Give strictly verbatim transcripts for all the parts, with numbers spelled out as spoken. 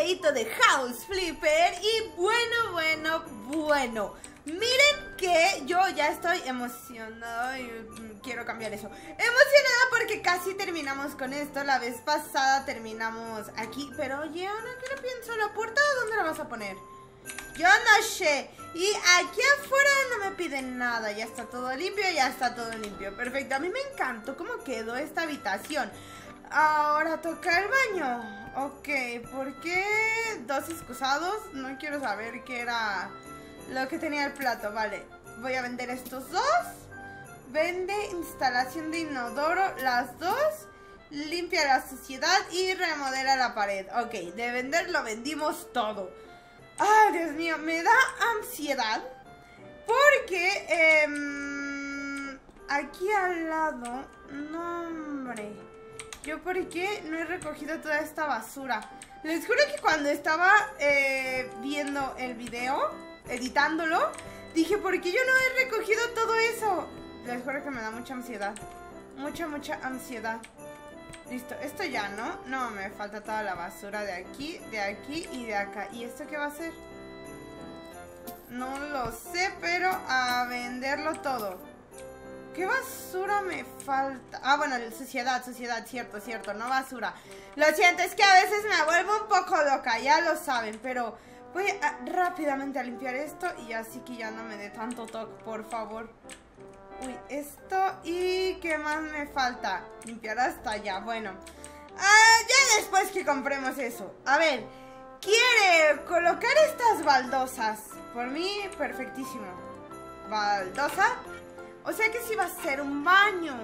videíto de House Flipper. Y bueno, bueno, bueno, miren que yo ya estoy emocionada y quiero cambiar eso. Emocionada porque casi terminamos con esto. La vez pasada terminamos aquí. Pero oye, Ana, ¿qué le pienso? ¿La puerta dónde la vas a poner? Yo no sé. Y aquí afuera no me piden nada. Ya está todo limpio, ya está todo limpio. Perfecto, a mí me encantó cómo quedó esta habitación. Ahora toca el baño. Ok, ¿por qué dos excusados? No quiero saber qué era lo que tenía el plato. Vale, voy a vender estos dos. Vende instalación de inodoro, las dos. Limpia la suciedad y remodela la pared. Ok, de vender lo vendimos todo. Ay, Dios mío, me da ansiedad porque eh, aquí al lado, no hombre, yo por qué no he recogido toda esta basura. Les juro que cuando estaba eh, viendo el video, editándolo, dije, ¿por qué yo no he recogido todo eso? Les juro que me da mucha ansiedad, mucha, mucha ansiedad. Listo, esto ya, ¿no? No, me falta toda la basura de aquí, de aquí y de acá. ¿Y esto qué va a ser? No lo sé, pero a venderlo todo. ¿Qué basura me falta? Ah, bueno, suciedad, suciedad, cierto, cierto, no basura. Lo siento, es que a veces me vuelvo un poco loca, ya lo saben, pero voy a, rápidamente a limpiar esto y así que ya no me dé tanto toque, por favor. Uy, esto y ¿qué más me falta? Limpiar hasta allá, bueno. Ah, ya después que compremos eso. A ver, ¿quiere colocar estas baldosas? Por mí, perfectísimo. ¿Baldosa? O sea que sí va a ser un baño.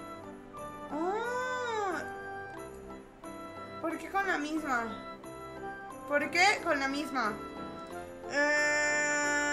Oh. ¿Por qué con la misma? ¿Por qué con la misma? Eh...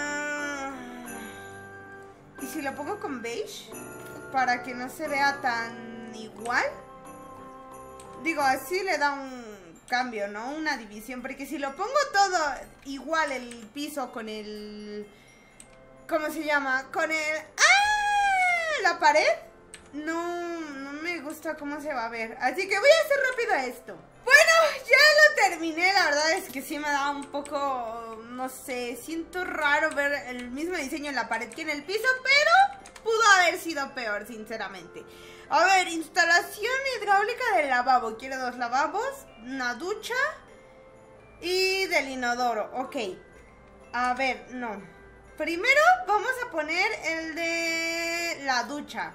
¿Y si lo pongo con beige? Para que no se vea tan igual. Digo, así le da un cambio, ¿no? Una división. Porque si lo pongo todo igual, el piso con el... ¿Cómo se llama? Con el... ¡Ah! La pared. No, no me gusta cómo se va a ver. Así que voy a hacer rápido esto. Bueno, ya lo terminé. La verdad es que sí me da un poco... No sé, siento raro ver el mismo diseño en la pared que en el piso, pero pudo haber sido peor, sinceramente. A ver, instalación hidráulica del lavabo. Quiero dos lavabos, una ducha y del inodoro. Ok. A ver, no. Primero vamos a poner el de la ducha.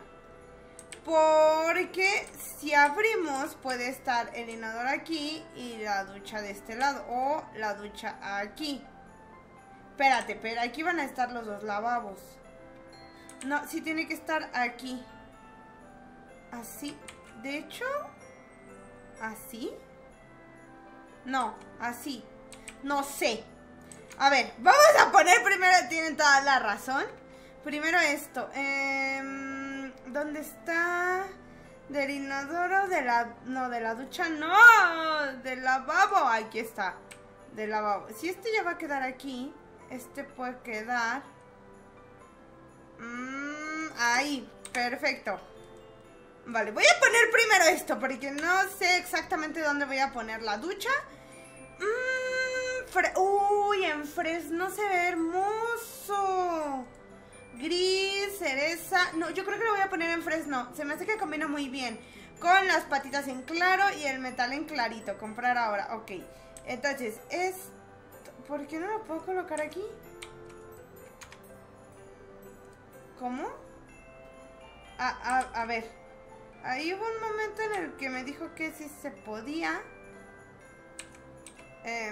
Porque si abrimos puede estar el inodoro aquí y la ducha de este lado. O la ducha aquí. Espérate, pero aquí van a estar los dos lavabos. No, sí tiene que estar aquí. Así. De hecho, ¿así? No, así. No sé. A ver, vamos a poner primero, tienen toda la razón. Primero esto. Eh, ¿Dónde está? Del inodoro, de la... No, de la ducha, no. Del lavabo, aquí está. Del lavabo. Si este ya va a quedar aquí, este puede quedar... Mm, ahí, perfecto. Vale, voy a poner primero esto porque no sé exactamente dónde voy a poner la ducha. Mm, fre Uy, en fresno se ve hermoso. Gris, cereza. No, yo creo que lo voy a poner en fresno. Se me hace que combina muy bien con las patitas en claro y el metal en clarito. Comprar ahora, ok. Entonces, es... ¿por qué no lo puedo colocar aquí? ¿Cómo? A, a, a ver. Ahí hubo un momento en el que me dijo que sí se podía. Eh,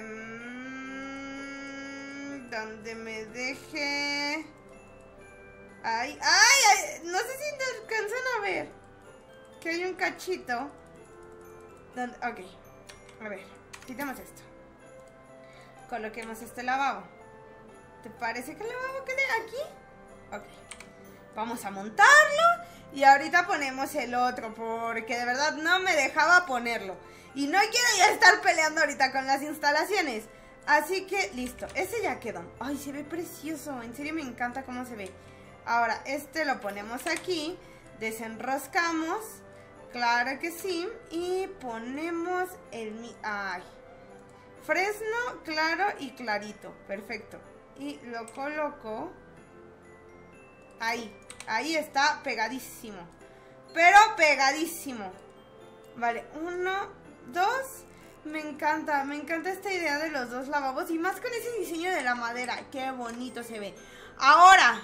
donde me deje... Ay, ay, ay, no sé si te alcanzan a ver que hay un cachito donde, ok, a ver, quitemos esto. Coloquemos este lavabo. ¿Te parece que el lavabo quede aquí? Ok, vamos a montarlo y ahorita ponemos el otro porque de verdad no me dejaba ponerlo y no quiero ya estar peleando ahorita con las instalaciones. Así que listo, ese ya quedó. Ay, se ve precioso, en serio me encanta cómo se ve. Ahora, este lo ponemos aquí, desenroscamos, claro que sí, y ponemos el... Ay, Fresno, claro y clarito. Perfecto. Y lo coloco ahí. Ahí está pegadísimo. Pero pegadísimo. Vale, uno, dos. Me encanta, me encanta esta idea de los dos lavabos. Y más con ese diseño de la madera. Qué bonito se ve. Ahora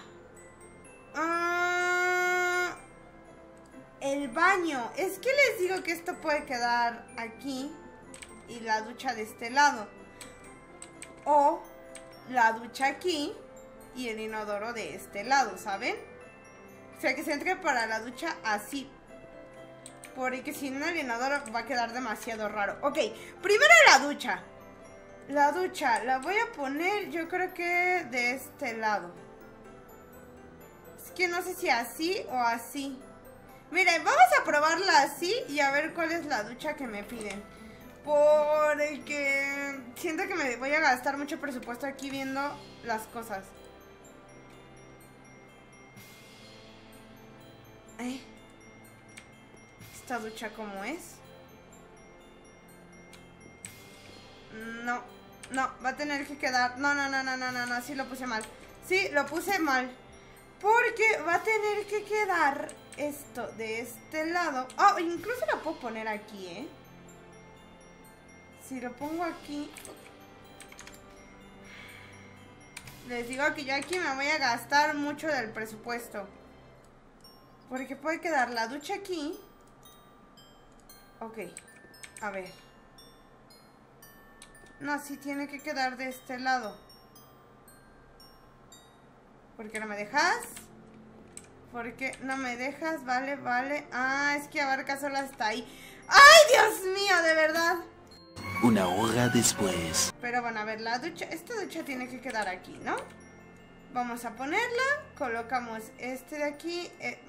uh, el baño. Es que les digo que esto puede quedar aquí y la ducha de este lado. O la ducha aquí y el inodoro de este lado, ¿saben? O sea, que se entre para la ducha así. Porque si no, el inodoro va a quedar demasiado raro. Ok, primero la ducha. La ducha la voy a poner, yo creo que de este lado. Es que no sé si así o así. Miren, vamos a probarla así y a ver cuál es la ducha que me piden. Porque siento que me voy a gastar mucho presupuesto aquí viendo las cosas. ¿Eh? ¿Esta ducha cómo es? No, no, va a tener que quedar. No, no, no, no, no, no, no, sí lo puse mal. Sí, lo puse mal. Porque va a tener que quedar esto de este lado. Oh, incluso lo puedo poner aquí, ¿eh? Si lo pongo aquí, les digo que yo aquí me voy a gastar mucho del presupuesto. Porque puede quedar la ducha aquí. Ok, a ver. No, sí tiene que quedar de este lado. ¿Por qué no me dejas? ¿Por qué no me dejas? Vale, vale. Ah, es que abarca solo hasta ahí. ¡Ay, Dios mío, de verdad! Una hora después. Pero bueno, a ver, la ducha, esta ducha tiene que quedar aquí, ¿no? Vamos a ponerla, colocamos este de aquí. eh,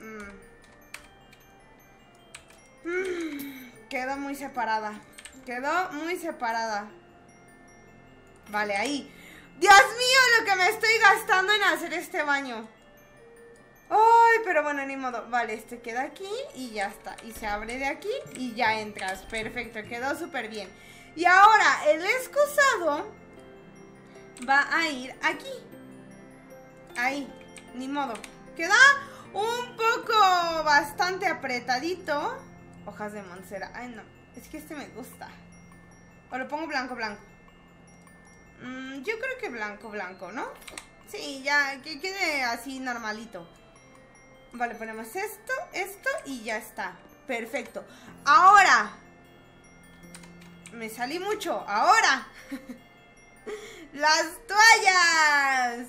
mm. Mm, quedó muy separada. Quedó muy separada. Vale, ahí. ¡Dios mío, lo que me estoy gastando en hacer este baño! ¡Ay, pero bueno, ni modo! Vale, este queda aquí y ya está. Y se abre de aquí y ya entras. Perfecto, quedó súper bien. Y ahora el excusado va a ir aquí. Ahí, ni modo. Queda un poco bastante apretadito. Hojas de Montserrat. Ay, no, es que este me gusta. O lo pongo blanco, blanco. mm, Yo creo que blanco, blanco, ¿no? Sí, ya, que quede así normalito. Vale, ponemos esto, esto y ya está. Perfecto. Ahora me salí mucho. Ahora las toallas.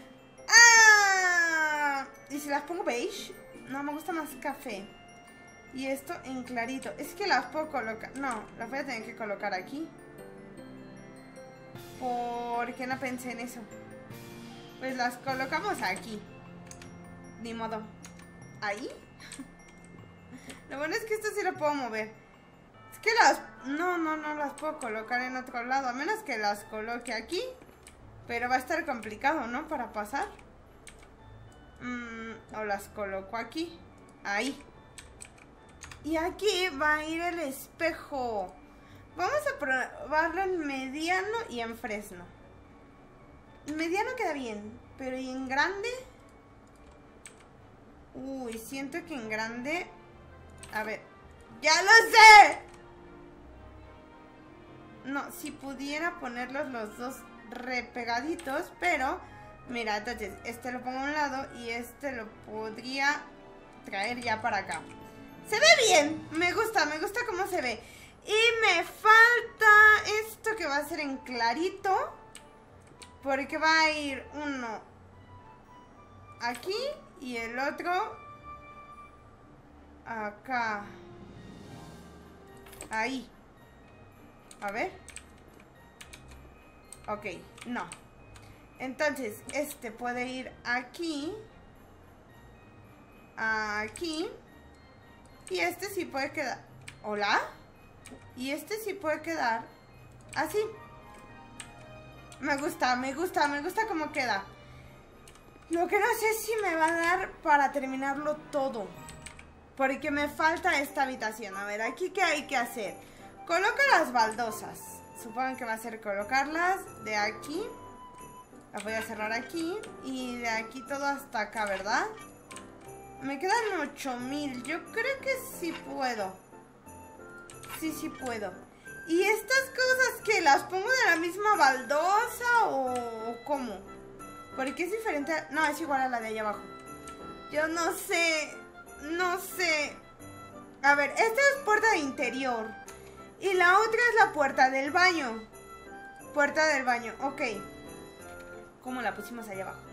¡Ah! ¿Y si las pongo beige? No, me gusta más café. Y esto en clarito. Es que las puedo colocar. No, las voy a tener que colocar aquí. ¿Por qué no pensé en eso? Pues las colocamos aquí. Ni modo. ¿Ahí? Lo bueno es que esto sí lo puedo mover. Es que las... No, no, no las puedo colocar en otro lado. A menos que las coloque aquí. Pero va a estar complicado, ¿no? Para pasar. Mm, o las coloco aquí. Ahí. Y aquí va a ir el espejo. Vamos a probarlo en mediano y en fresno. Mediano queda bien. Pero ¿y en grande? Uy, siento que en grande... A ver. ¡Ya lo sé! No, si pudiera ponerlos los dos repegaditos, pero... Mira, entonces, este lo pongo a un lado y este lo podría traer ya para acá. Se ve bien, me gusta, me gusta cómo se ve. Y me falta esto que va a ser en clarito, porque va a ir uno aquí y el otro acá. Ahí. A ver. Ok, no. Entonces, este puede ir aquí. Aquí. Y este sí puede quedar. ¿Hola? Y este sí puede quedar así. Me gusta, me gusta, me gusta cómo queda. Lo que no sé es si me va a dar para terminarlo todo, porque me falta esta habitación. A ver, aquí qué hay que hacer. Coloca las baldosas. supongo que va a ser colocarlas de aquí. Las voy a cerrar aquí. Y de aquí todo hasta acá, ¿verdad? Me quedan ocho mil. Yo creo que sí puedo. Sí, sí puedo. ¿Y estas cosas que las pongo de la misma baldosa o, o cómo? Porque es diferente. A... No, es igual a la de allá abajo. Yo no sé. No sé. A ver, esta es puerta de interior. Y la otra es la puerta del baño. Puerta del baño, ok. ¿Cómo la pusimos allá abajo?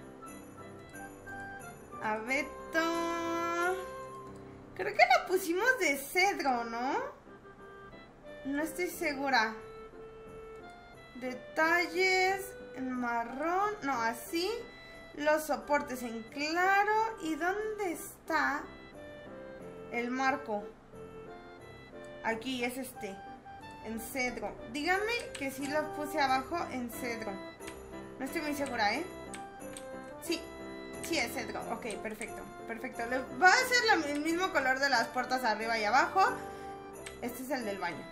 Abeto. Creo que la pusimos de cedro, ¿no? No estoy segura. Detalles en marrón. No, así. Los soportes en claro. ¿Y dónde está el marco? Aquí es este. En cedro. Díganme que sí lo puse abajo en cedro. No estoy muy segura, ¿eh? Sí. Sí es cedro. Ok, perfecto. Perfecto. Va a ser el mismo color de las puertas arriba y abajo. Este es el del baño.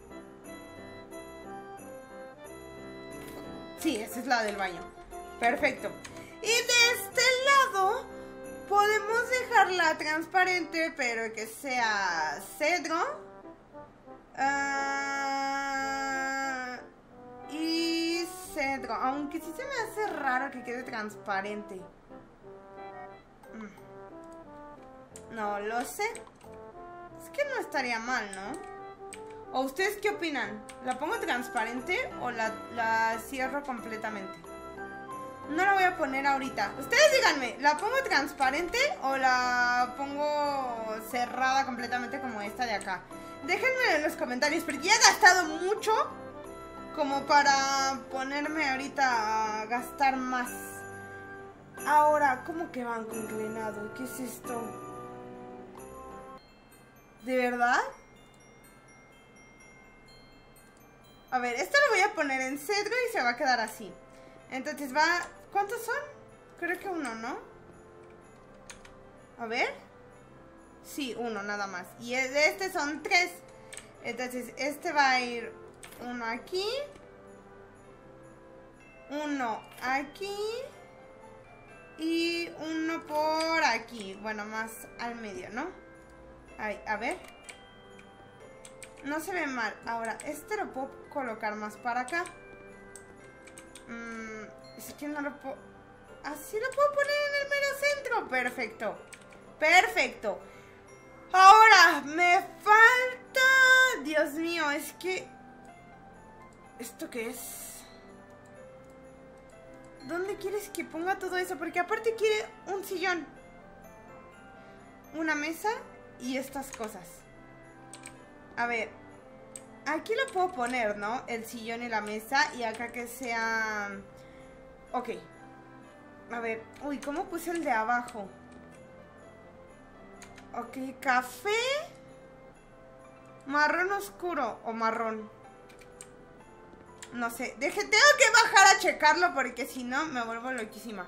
Sí, esa es la del baño. Perfecto. Y de este lado podemos dejarla transparente, pero que sea cedro. Uh, y cedro. Aunque sí se me hace raro que quede transparente. No lo sé. Es que no estaría mal, ¿no? ¿O ustedes qué opinan? ¿La pongo transparente o la, la cierro completamente? No la voy a poner ahorita. Ustedes díganme, ¿la pongo transparente o la pongo cerrada completamente como esta de acá? Déjenme en los comentarios, porque ya he gastado mucho como para ponerme ahorita a gastar más. Ahora, ¿cómo que banco inclinado? ¿Qué es esto? ¿De verdad? A ver, esto lo voy a poner en cedro y se va a quedar así. Entonces va... ¿Cuántos son? Creo que uno, ¿no? A ver. Sí, uno nada más. Y de este son tres. Entonces este va a ir uno aquí. Uno aquí. Y uno por aquí. Bueno, más al medio, ¿no? Ahí, a ver. No se ve mal. Ahora, este lo puedo colocar más para acá. Mm, es que no lo puedo... Así lo puedo poner en el mero centro. Perfecto. Perfecto. Ahora, me falta... Dios mío, es que... ¿Esto qué es? ¿Dónde quieres que ponga todo eso? Porque aparte quiere un sillón, una mesa y estas cosas. A ver, aquí lo puedo poner, ¿no? El sillón y la mesa. Y acá que sea... Ok. A ver, uy, ¿cómo puse el de abajo? Ok, café, marrón oscuro o marrón. No sé, deje, tengo que bajar a checarlo porque si no me vuelvo loquísima.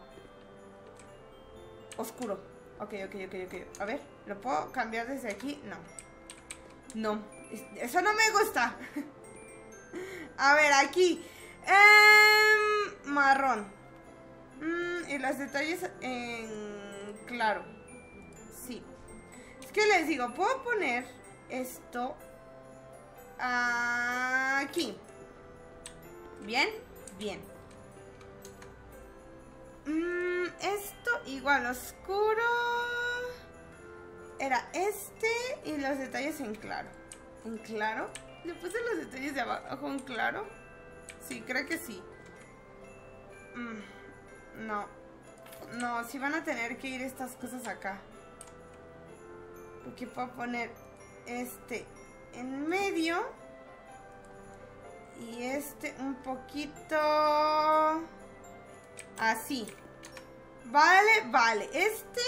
Oscuro. Ok, ok, ok, ok. A ver, ¿lo puedo cambiar desde aquí? No. No, eso no me gusta. A ver, aquí eh, marrón. mm, Y los detalles en claro. Sí. Es que les digo, puedo poner esto aquí. Bien, bien. mm, Esto igual oscuro. Era este y los detalles en claro. ¿En claro? ¿Le puse los detalles de abajo en claro? Sí, creo que sí. mm, No. No, sí van a tener que ir estas cosas acá. Porque puedo poner este en medio. Y este un poquito así. Vale, vale. Este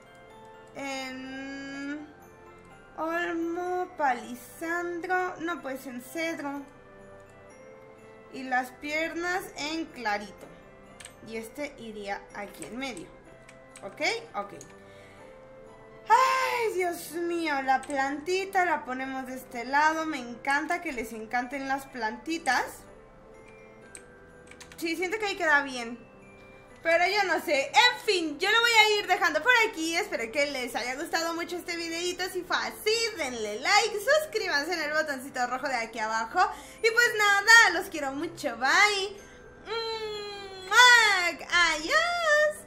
en olmo, palisandro. No, pues en cedro. Y las piernas en clarito. Y este iría aquí en medio. ¿Ok? Ok. Ay, Ay, Dios mío, la plantita la ponemos de este lado. Me encanta que les encanten las plantitas. Sí, siento que ahí queda bien. Pero yo no sé, en fin, yo lo voy a ir dejando por aquí. Espero que les haya gustado mucho este videito. Si fue así, denle like, suscríbanse en el botoncito rojo de aquí abajo. Y pues nada, los quiero mucho, bye. Adiós.